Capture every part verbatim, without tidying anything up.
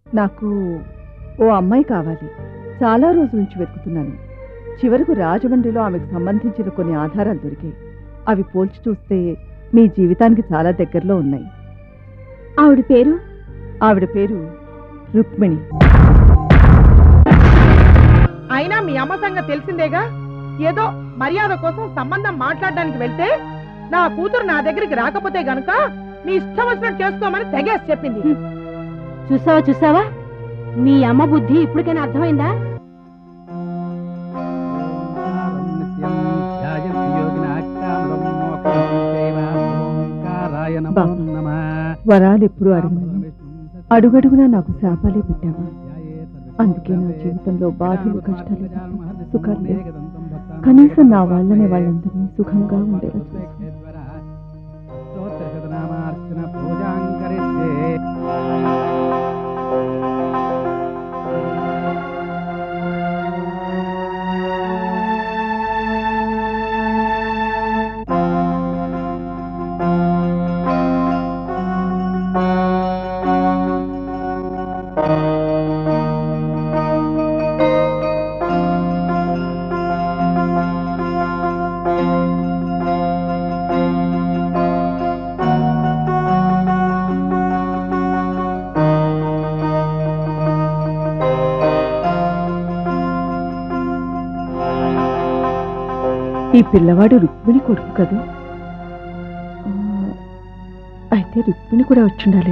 నాకు ఓ అమ్మాయి కావాలి. చాలా రోజుల నుంచి వెతుకుతున్నాను. చివరకు రాజమండ్రిలో ఆమెకు సంబంధించిన కొన్ని ఆధారాలు దొరికాయి. అవి పోల్చి చూస్తే మీ జీవితానికి చాలా దగ్గరలో ఉన్నాయి. ఆవిడ పేరు? ఆవిడ పేరు రుక్మిణి. అయినా మీ అమ్మ సంగతి తెలిసిందేగా. ఏదో మర్యాద కోసం సంబంధం మాట్లాడడానికి వెళ్తే నా కూతురు నా దగ్గరికి రాకపోతే గనుక మీ ఇష్టం వచ్చినట్టు చేసుకోమని తెగేసి చెప్పింది. చూసావా చూసావా మీ అమ్మ బుద్ధి ఇప్పటికైనా అర్థమైందా? వరాలు ఎప్పుడు అడగను, అడుగడుగునా నాకు శాపాలే పెట్టావా? అందుకే నా జీవితంలో బాధలు కష్టాలు సుఖాలు లేవు. కనీసం నా వాళ్ళనే వాళ్ళందరినీ సుఖంగా ఉండేలా చూసు. ఈ పిల్లవాడు రుక్మిణి కొడుకు కదా? అయితే రుక్మిణి కూడా వచ్చిండాలి.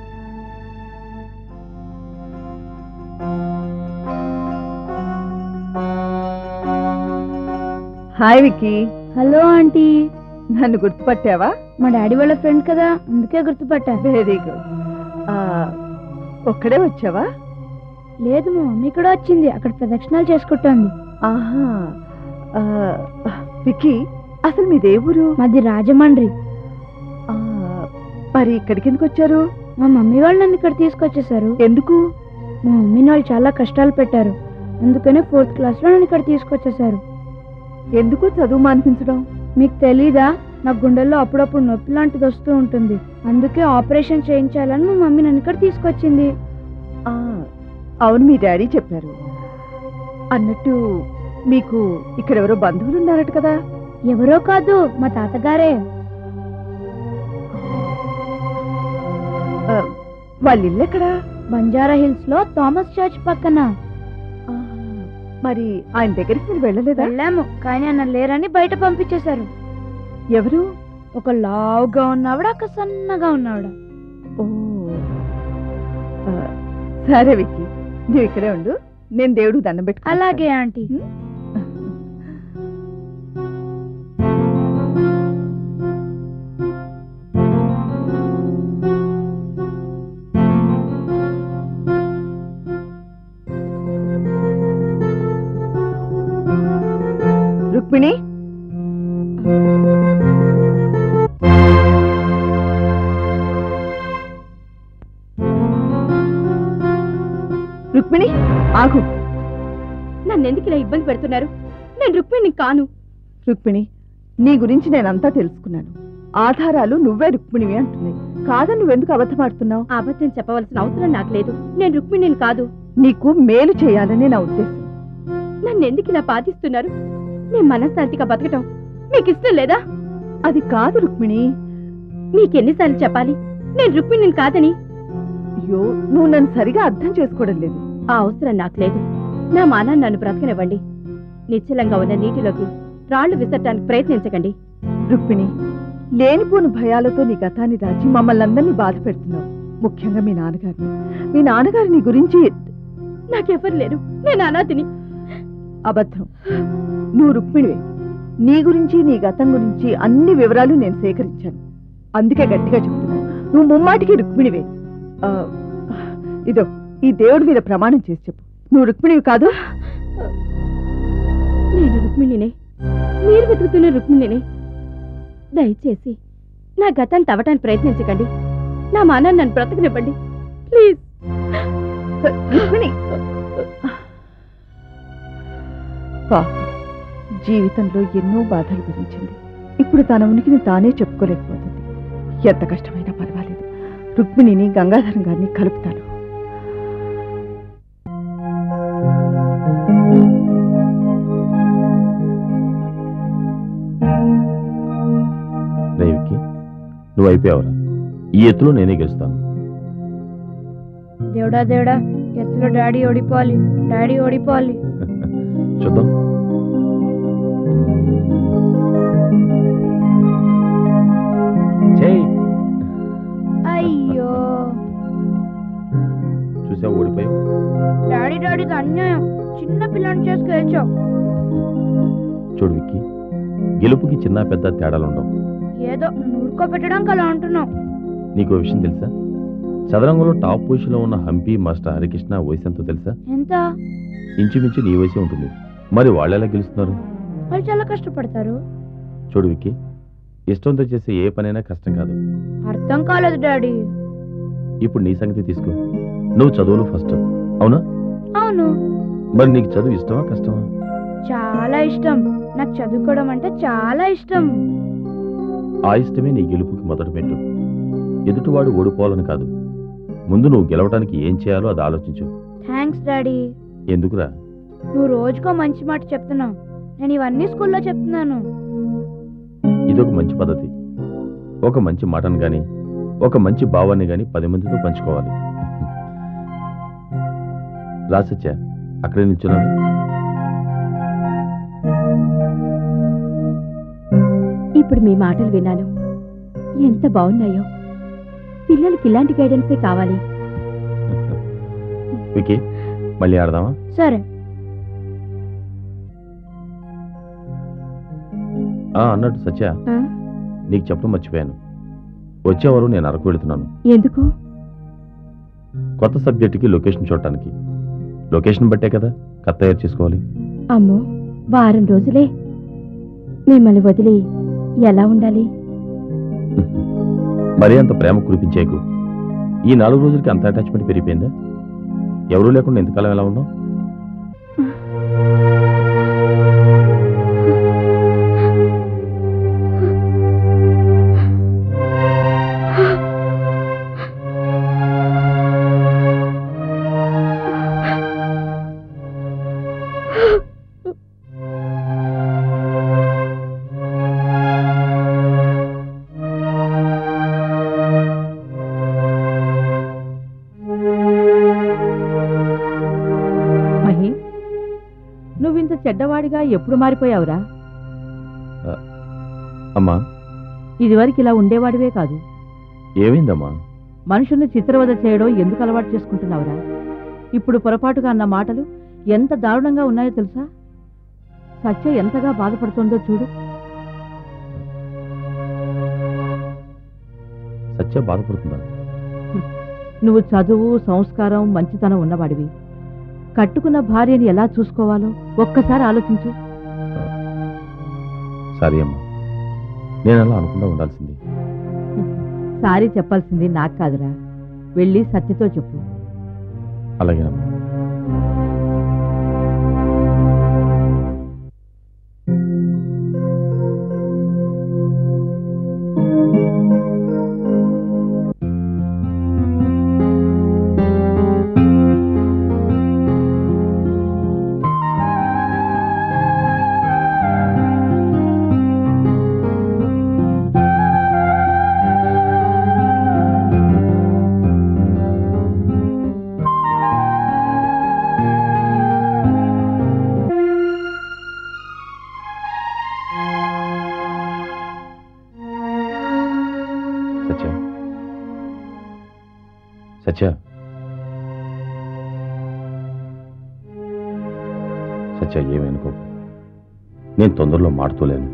హాయ్ విక్కీ. Hello aunty. నన్ను గుర్తుపట్టావా? మా డాడీ వాళ్ళ ఫ్రెండ్ కదా, అందుకే గుర్తుపట్టా. Very good. ఒక్కడే వచ్చావా? లేదు, మా మమ్మీ కూడా వచ్చింది. అక్కడ ప్రదక్షిణాలు చేసుకుంటోంది. ఆహా. విక్కీ, అసలు మీ దేవురు? మాది రాజమండ్రి. మరి ఇక్కడికి ఎందుకు వచ్చారు? మా మమ్మీ వాళ్ళు నన్ను ఇక్కడ తీసుకొచ్చేసారు. ఎందుకు? మా మమ్మీని వాళ్ళు చాలా కష్టాలు పెట్టారు, అందుకనే ఫోర్త్ క్లాస్ లో నన్ను ఇక్కడ తీసుకొచ్చేసారు. ఎందుకు చదువు మానిపించడం? మీకు తెలీదా? నా గుండెల్లో అప్పుడప్పుడు నొప్పి లాంటిది వస్తూ ఉంటుంది, అందుకే ఆపరేషన్ చేయించాలని మా మమ్మీ నన్ను ఇక్కడ తీసుకొచ్చింది. అవును, మీ డాడీ చెప్పారు. అన్నట్టు మీకు ఇక్కడ ఎవరో బంధువులు ఉన్నారట కదా? ఎవరో కాదు, మా తాతగారే. వాళ్ళ ఇల్లు ఎక్కడా? బంజారా హిల్స్ లో థామస్ చర్చ్ పక్కన. మరి ఆయన దగ్గరికి మీరు వెళ్ళలేదా? వెళ్ళాము, కానీ ఆయన లేరని బయట పంపించేశారు. ఎవరు? ఒక లావుగా ఉన్నవాడు, ఒక సన్నగా ఉన్నవాడు. ఓ సరే విక్కీ, నువ్వు ఇక్కడే ఉండు, నేను దేవుడికి దండం పెట్టుకో. అలాగే ఆంటీ. రుక్మిణి, రుక్మిణి ఆగు. నన్నెందుకు ఇలా ఇబ్బంది పెడుతున్నారు? నేను రుక్మిణిని కాను. రుక్మిణి, నీ గురించి నేనంతా తెలుసుకున్నాను. ఆధారాలు నువ్వే రుక్మిణివి అంటున్నాయి. కాదని నువ్వెందుకు అబద్ధమాడుతున్నావు? అబద్ధం చెప్పవలసిన అవసరం నాకు లేదు. నేను రుక్మిణిని కాదు. నీకు మేలు చేయాలని నా ఉద్దేశం. నన్నెందుకు ఇలా బాధిస్తున్నారు? నేను మనశ్శాంతిగా బతకటం మీకు ఇష్టం లేదా? అది కాదు రుక్మిణి. మీకెన్నిసార్లు చెప్పాలి నేను రుక్మిణిని కాదని? అయ్యో, నువ్వు నన్ను సరిగా అర్థం చేసుకోవడం లేదు. ఆ అవసరం నాకు లేదు. నా మానాన్ని నన్ను బ్రతకనివ్వండి. నిశ్చలంగా ఉన్న నీటిలోకి రాళ్లు విసరటానికి ప్రయత్నించకండి. రుక్మిణి, లేనిపోని భయాలతో నీ గతాన్ని దాచి మమ్మల్ని అందరినీ బాధ పెడుతున్నావు. ముఖ్యంగా మీ నాన్నగారిని. మీ నాన్నగారు నీ గురించి... నాకెవ్వరు లేరు, నేను అనాథిని. అబద్ధం. నువ్వు రుక్మిణివే. నీ గురించి, నీ గతం గురించి అన్ని వివరాలు నేను సేకరించాను. అందుకే గట్టిగా చెప్తున్నాను, నువ్వు ముమ్మాటికి రుక్మిణివే. ఇదో ఈ దేవుడి మీద ప్రమాణం చేసి చెప్పు, నువ్వు రుక్మిణివి కాదు? నేను రుక్మిణినే, మీరు వెతుకుతున్న రుక్మిణినే. దయచేసి నా గతాన్ని తవ్వటానికి ప్రయత్నించకండి. నా మానాన్ని నన్ను బ్రతకనివ్వండి ప్లీజ్. రుక్మిణి, జీవితంలో ఎన్నో బాధలు గురించింది. ఇప్పుడు తన ఉనికిని తానే చెప్పుకోలేకపోతుంది. ఎంత కష్టమైనా పర్వాలేదు, రుక్మిణిని గంగాధరం గారిని కలుపుతాను. నువ్వు అయిపోయావురా. ఈ ఎత్తులో నేనే గెలుస్తాను. దేవుడా దేవుడా, ఎత్తులో డాడీ ఓడిపోవాలి, డాడీ ఓడిపోవాలి. చూద్దాం. చెయ్. అయ్యో, చూసావు, ఓడిపోయావు. డాడీ డాడీ అన్యాయం, చిన్న పిల్లని చేసి గెలిచావు. చూడు విక్కీ, గెలుపుకి చిన్న పెద్ద తేడాలు ఉండవు. ఏదో నూరుకో పెట్టడానికి అలా అంటున్నావు. నీకు విషయం తెలుసా? చదరంగంలో టాప్ పొజిషన్లో ఉన్న హంపి మాస్టర్ హరికృష్ణ వయసు ఎంతో తెలుసా? ఎంత? ఇంచుమించు నీ వయసే ఉంటుంది. మరి వాళ్ళు ఎలా గెలుస్తున్నారు? వాళ్ళు చాలా కష్టపడతారు. చూడు విక్కీ, ఇష్టంతో చేసే ఏ పనైనా కష్టం కాదు. అర్థం కాలేదు డాడీ. ఇప్పుడు నీ సంగతి తీసుకో. నువ్వు చదువులు ఫస్ట్, అవునా? అవును. మరి నీకు చదువు ఇష్టమా కష్టమా? చాలా ఇష్టం. నాకు చదువుకోవడం అంటే చాలా ఇష్టం. ఆ ఇష్టమే నీ గెలుపుకి మొదటి పెట్టు. ఎదుటివాడు ఓడిపోవాలని కాదు, ముందు నువ్వు గెలవడానికి ఏం చేయాలో అది ఆలోచించు. Thanks daddy. ఎందుకురా? నువ్వు రోజుకో మంచి మాట చెప్తున్నావు. నేను ఇవన్నీ స్కూల్లో చెప్తున్నాను. ఇదొక మంచి పద్ధతి. ఒక మంచి మాటను గాని, ఒక మంచి భావాన్ని గాని పది మందితో పంచుకోవాలి. రాసచ్చా, అక్కడే నిల్చున్నాను. ఇప్పుడు మీ మాటలు విన్నాను, ఎంత బాగున్నాయో. పిల్లలకి ఇలాంటి గైడెన్సే కావాలి. వికీ, మళ్ళీ ఆడదామా? సరే. అన్నట్టు సత్య, నీకు చెప్పడం మర్చిపోయాను. వచ్చేవారు నేను అరకు వెళుతున్నాను. ఎందుకు? కొత్త సబ్జెక్టుకి లొకేషన్ చూడటానికి. లొకేషన్ బట్టే కదా కథ తయారు చేసుకోవాలి. అమ్మో, వారం రోజులే. మిమ్మల్ని వదిలి ఎలా ఉండాలి? మరీ అంత ప్రేమ కురిపించేకు. ఈ నాలుగు రోజులకి అంత అటాచ్మెంట్ పెరిగిపోయిందా? ఎవరూ లేకుండా ఎంతకాలం ఎలా ఉన్నావు? నువ్వింత చెడ్డవాడిగా ఎప్పుడు మారిపోయావురా? అమ్మా, ఇదివరకు ఇలా ఉండేవాడివే కాదు. ఏమైందమ్మా? మనుషుల్ని చిత్రవద చేయడం ఎందుకు అలవాటు చేసుకుంటున్నావురా? ఇప్పుడు పొరపాటుగా అన్న మాటలు ఎంత దారుణంగా ఉన్నాయో తెలుసా? సత్య ఎంతగా బాధపడుతుందో చూడు. సత్య బాధపడుతుందా? నువ్వు చదువు, సంస్కారం, మంచితనం ఉన్నవాడివి. కట్టుకున్న భార్యని ఎలా చూసుకోవాలో ఒక్కసారి ఆలోచించు. సారీ అమ్మా, నేను అలా అనుకుంటా ఉండాల్సింది. సారీ చెప్పాల్సింది నాకు కాదురా, వెళ్ళి సత్యతో చెప్పు. అలాగేనమ్మా. సత్య, సత్య ఏమనుకో, నేను తొందరలో మాడుతోలేను.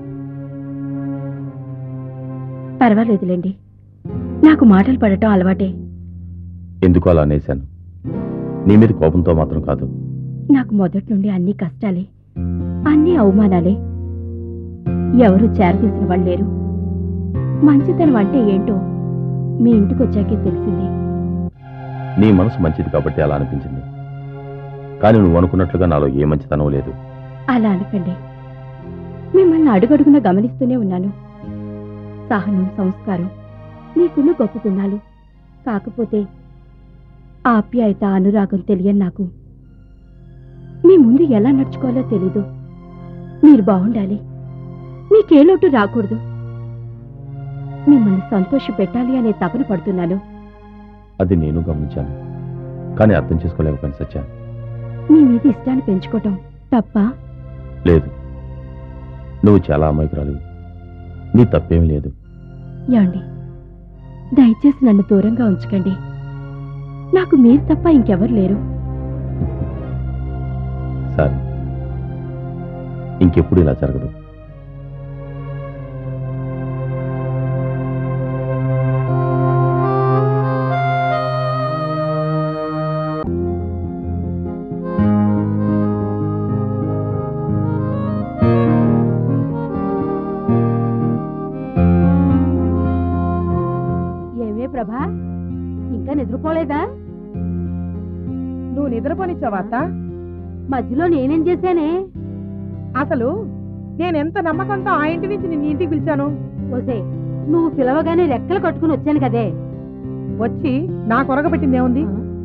పర్వాలేదులేండి, నాకు మాటలు పడటం అలవాటే. ఎందుకు అలా అనేశాను? నీ మీద కోపంతో మాత్రం కాదు. నాకు మొదటి నుండి అన్ని కష్టాలే, అన్ని అవమానాలే. ఎవరు చేరదీసిన వాళ్ళు లేరు. మంచితనం అంటే ఏంటో మీ ఇంటికి వచ్చాకే తెలిసింది. నీ మనసు మంచిది కాబట్టి అలా అనిపించింది, కానీ నువ్వు అనుకున్నట్లుగా నాలో ఏ మంచితనం లేదు. అలా అనకండి, మిమ్మల్ని అడుగడుగున గమనిస్తూనే ఉన్నాను. సహనం, సంస్కారం నీకున్న గొప్ప గుణాలు. కాకపోతే ఆప్యాయత, అనురాగం తెలియని నాకు మీ ముందు ఎలా నడుచుకోవాలో తెలీదు. మీరు బాగుండాలి, మీకే లోటు రాకూడదు. మిమ్మల్ని సంతోష పెట్టాలి అనే తపన పడుతున్నాను. అది నేను గమనించాను, కానీ అర్థం చేసుకోలేకపోయాను సత్య. మీ మీద ఇష్టాన్ని పెంచుకోవటం తప్ప? లేదు, నువ్వు చాలా అమాయకురాలు, నీ తప్పేం లేదు. యాండి, దయచేసి నన్ను దూరంగా ఉంచకండి. నాకు మీరు తప్ప ఇంకెవరు లేరు. సరే, ఇంకెప్పుడు ఇలా జరగదు. ఏమే ప్రభా, ఇంకా నిద్రపోలేదా? నువ్వు నిద్రపోనిచ్చావా అత్త? మధ్యలో నేనేం చేశానే? అసలు నేనెంత నమ్మకంతో ఆ ఇంటి నుంచి నిన్ను ఇంటికి పిలిచాను. ఓసే, నువ్వు పిలవగానే రెక్కలు కట్టుకుని వచ్చాను కదే. వచ్చి నా కొరగబెట్టింది ఏముంది?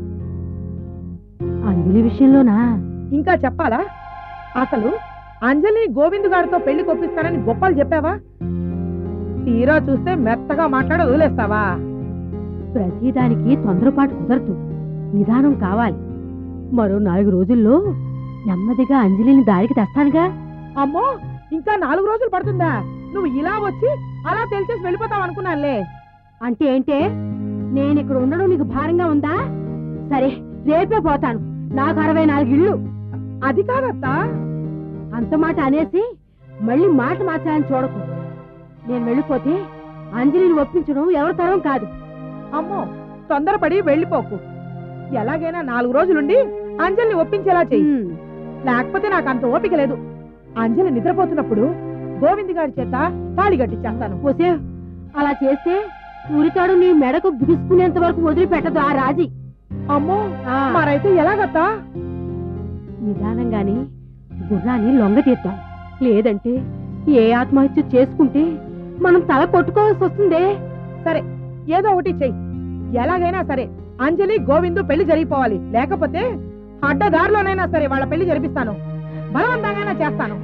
అంజలి విషయంలోనా? ఇంకా చెప్పాలా? అసలు అంజలిని గోవింద్ గారితో పెళ్లి కొప్పిస్తానని గొప్పలు చెప్పావా? తీరా చూస్తే మెత్తగా మాట్లాడి వదిలేస్తావా? ప్రతిదానికి తొందరపాటు కుదరదు, నిదానం కావాలి. మరో నాలుగు రోజుల్లో నెమ్మదిగా అంజలిని దారికి తెస్తానుగా. అమ్మో, ఇంకా నాలుగు రోజులు పడుతుందా? నువ్వు ఇలా వచ్చి అలా తెలిసేసి వెళ్ళిపోతావు అనుకున్నానులే. అంటే ఏంటే, నేను ఇక్కడ ఉండడం నీకు భారంగా ఉందా? సరే, రేపే పోతాను. నాకు అరవై నాలుగు ఇళ్ళు. అది కాదత్తా. అంత మాట అనేసి మళ్ళీ మాట మార్చాలని చూడకు. నేను వెళ్ళిపోతే అంజలిని ఒప్పించడం ఎవరి తరం కాదు. అమ్మో, తొందరపడి వెళ్ళిపోకు. ఎలాగైనా నాలుగు రోజులుండి అంజలిని ఒప్పించేలా చెయ్యి. లేకపోతే నాకు అంత ఓపిక లేదు. అంజలి నిద్రపోతున్నప్పుడు గోవింద్ గారి చేత తాళి కట్టించేస్తాను. ఓసే, అలా చేస్తే ఉరితాడు నీ మెడకు బిగుసుకునేంత వరకు వదిలిపెట్టదు ఆ రాజీ. అమ్మో, మరైతే ఎలాగత్తా? నిదానంగానే గుర్రాన్ని లొంగ తీద్దాం. లేదంటే ఏ ఆత్మహత్య చేసుకుంటే మనం తల కొట్టుకోవాల్సి వస్తుందే. సరే, ఏదో ఒకటి చెయ్యి. ఎలాగైనా సరే అంజలి గోవిందు పెళ్లి జరిగిపోవాలి. లేకపోతే అడ్డదారిలోనైనా సరే వాళ్ళ పెళ్లి జరిపిస్తాను. బలవంతంగానే చేస్తాను.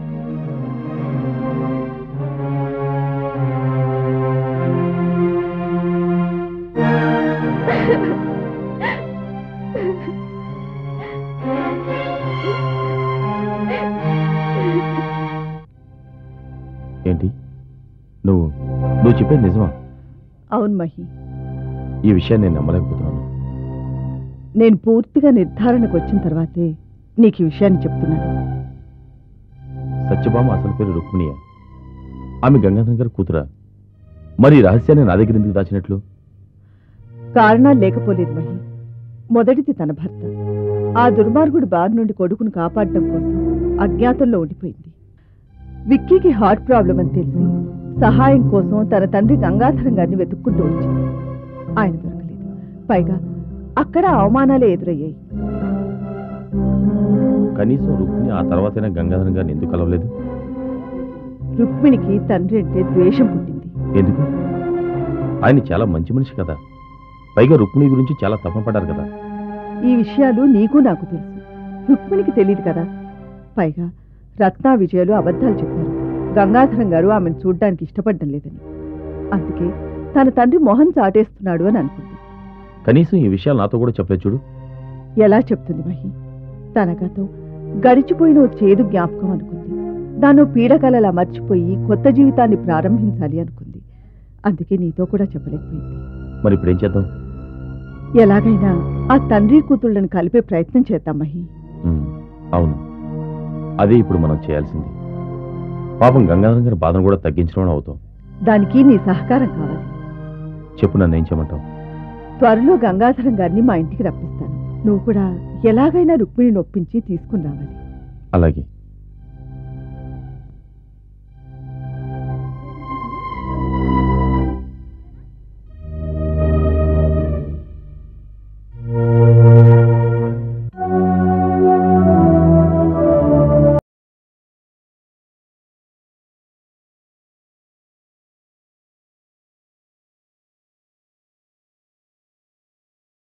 ఏంటి నువ్వు నువ్వు చెప్పేది నిజమా? అవును మహి, ఈ విషయాన్ని నేను నమ్మలేకపోతున్నాను. నేను పూర్తిగా నిర్ధారణకు వచ్చిన తర్వాతే నీకు ఈ విషయాన్ని చెప్తున్నాను. సత్యభామ అసలు పేరు రుక్మిణియా? ఆమె గంగాధర్ గారి కూతురా? మరి ఈ రహస్యాన్ని నా దగ్గర ఎందుకు దాచినట్లు? కారణాలు లేకపోలేదు మహి. మొదటిది తన భర్త. ఆ దుర్మార్గుడు బారి నుండి కొడుకును కాపాడటం కోసం అజ్ఞాతంలో ఉండిపోయింది. విక్కీకి హార్ట్ ప్రాబ్లం అని తెలిసి సహాయం కోసం తన తండ్రి గంగాధరం గారిని వెతుక్కుంటూ వచ్చింది. ఆయన దొరకలేదు. పైగా అక్కడ అవమానాలే ఎదురయ్యాయి. కనీసం రుక్మిణి ఆ తర్వాతైనా గంగాధరం గారిని ఎందుకు కలవలేదు? రుక్మిణికి తండ్రి అంటే ద్వేషం పుట్టింది. ఎందుకు? ఆయన చాలా మంచి మనిషి కదా. పైగా రుక్మిణి గురించి చాలా తపన పడ్డారు కదా. ఈ విషయాలు నీకు నాకు తెలుసు, రుక్మిణికి తెలియదు కదా. పైగా రత్నా విజయాలు అబద్ధాలు చెప్పారు. గంగాధరం గారు ఆమెను చూడ్డానికి ఇష్టపడడం లేదని. అందుకే తన తండ్రి మొహం చాటేస్తున్నాడు అని అనుకుంది. కనీసం ఈ విషయాలు నాతో కూడా చెప్పలేదు చూడు. ఎలా చెప్తుంది మహి? తన గతం గడిచిపోయిన ఓ చేదు జ్ఞాపకం అనుకుంది. దాన్ని పీడకలలా మర్చిపోయి కొత్త జీవితాన్ని ప్రారంభించాలి అనుకుంది. అందుకే నీతో కూడా చెప్పలేకపోయింది. మరి ఇప్పుడు ఏం చేద్దాం? ఎలాగైనా ఆ తండ్రి కూతుళ్ళని కలిపే ప్రయత్నం చేద్దాం మహి. ఉమ్, అవును, అదే ఇప్పుడు మనం చేయాల్సింది. పాపం గంగాధరం గారి బాధను కూడా తగ్గించడం అవుతాం. దానికి నీ సహకారం కావాలి. చెప్పు, నన్ను ఏం చేయమంటావు? త్వరలో గంగాధరం గారిని మా ఇంటికి రప్పిస్తాను. నువ్వు కూడా ఎలాగైనా రుక్మిణిని ఒప్పించి తీసుకుని రావాలి. అలాగే.